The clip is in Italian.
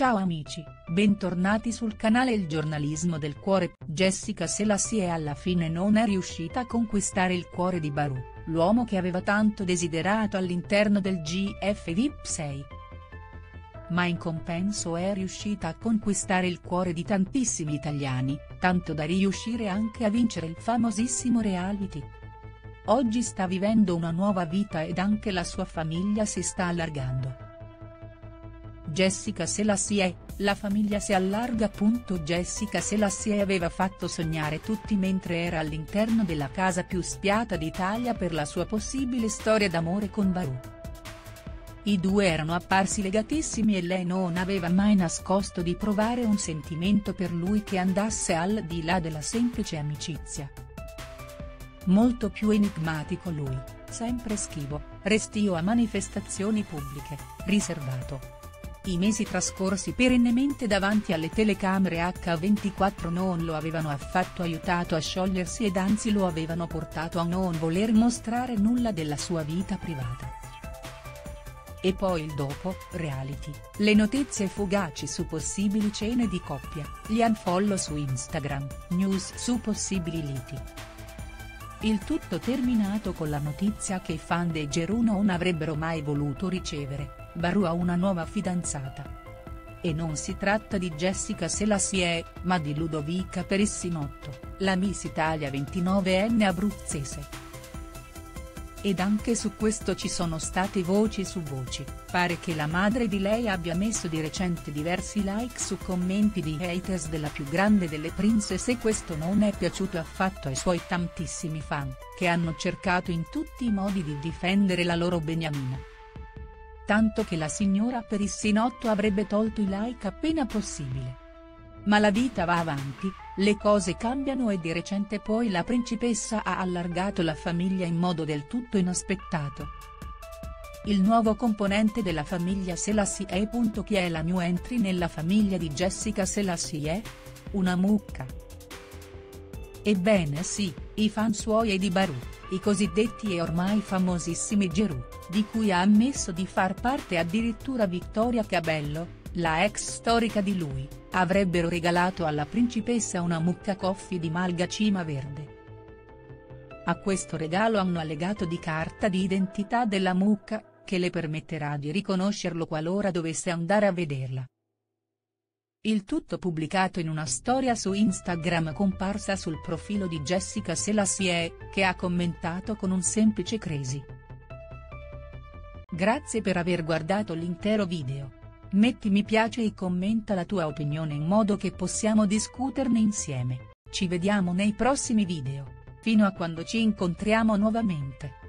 Ciao amici, bentornati sul canale Il giornalismo del cuore. Jessica Selassie alla fine non è riuscita a conquistare il cuore di Baru, l'uomo che aveva tanto desiderato all'interno del GF VIP 6. Ma in compenso è riuscita a conquistare il cuore di tantissimi italiani, tanto da riuscire anche a vincere il famosissimo reality. Oggi sta vivendo una nuova vita ed anche la sua famiglia si sta allargando. Jessica Selassie, la famiglia si allarga. Jessica Selassie aveva fatto sognare tutti mentre era all'interno della casa più spiata d'Italia per la sua possibile storia d'amore con Baru. I due erano apparsi legatissimi e lei non aveva mai nascosto di provare un sentimento per lui che andasse al di là della semplice amicizia. Molto più enigmatico lui, sempre schivo, restio a manifestazioni pubbliche, riservato. I mesi trascorsi perennemente davanti alle telecamere H24 non lo avevano affatto aiutato a sciogliersi ed anzi lo avevano portato a non voler mostrare nulla della sua vita privata. E poi il dopo, reality, le notizie fugaci su possibili cene di coppia, gli unfollow su Instagram, news su possibili liti. Il tutto terminato con la notizia che i fan dei Geru non avrebbero mai voluto ricevere: Baru ha una nuova fidanzata. E non si tratta di Jessica Selassie, ma di Ludovica Perissinotto, la Miss Italia 29enne abruzzese. Ed anche su questo ci sono state voci su voci, pare che la madre di lei abbia messo di recente diversi like su commenti di haters della più grande delle princess e questo non è piaciuto affatto ai suoi tantissimi fan, che hanno cercato in tutti i modi di difendere la loro beniamina. Tanto che la signora Perissinotto avrebbe tolto i like appena possibile. Ma la vita va avanti, le cose cambiano e di recente poi la principessa ha allargato la famiglia in modo del tutto inaspettato. Il nuovo componente della famiglia Selassie. Chi è la new entry nella famiglia di Jessica Selassie? Una mucca. Ebbene sì, i fan suoi e di Baru, i cosiddetti e ormai famosissimi Geru, di cui ha ammesso di far parte addirittura Vittoria Cabello, la ex storica di lui, avrebbero regalato alla principessa una mucca coffee di malga cima verde. A questo regalo hanno allegato di carta di identità della mucca, che le permetterà di riconoscerlo qualora dovesse andare a vederla. Il tutto pubblicato in una storia su Instagram comparsa sul profilo di Jessica Selassie, che ha commentato con un semplice crazy. Grazie per aver guardato l'intero video. Metti mi piace e commenta la tua opinione in modo che possiamo discuterne insieme. Ci vediamo nei prossimi video, fino a quando ci incontriamo nuovamente.